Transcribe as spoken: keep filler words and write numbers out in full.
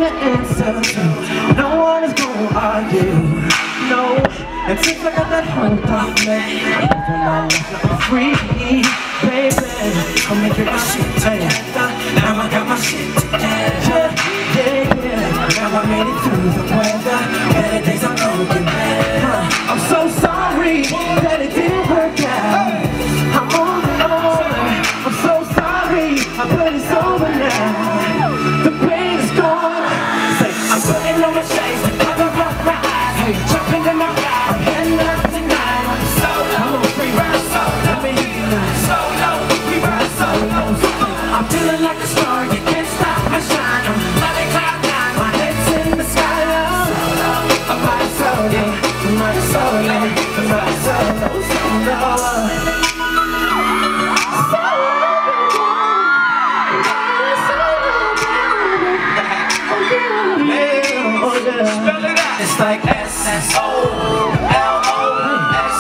the answer to. No one is gonna argue. No, and since I got that hold off me, I'm living my life like a free, baby. Come and get my shit together. Now I got my shit together. Yeah, yeah. Now I made it through the weather. Better days are gonna get better. I'm so sorry that it didn't work out. I'm moving on. I'm so sorry, but it's over now. The pain is gone. Say, I'm putting on my shades to cover up my eyes. Hey, jumping in my ride. I'm heading out tonight. I'm solo. I'm on free ride solo. Let me hear you now. Solo, we ride solo. I'm feeling like a star. You can't stop my shine. I'm flying cloud nine. My head's in the sky. Solo, I'm riding solo. I'm riding solo. I'm riding solo. Solo. Spell it out. It's like S S O L O S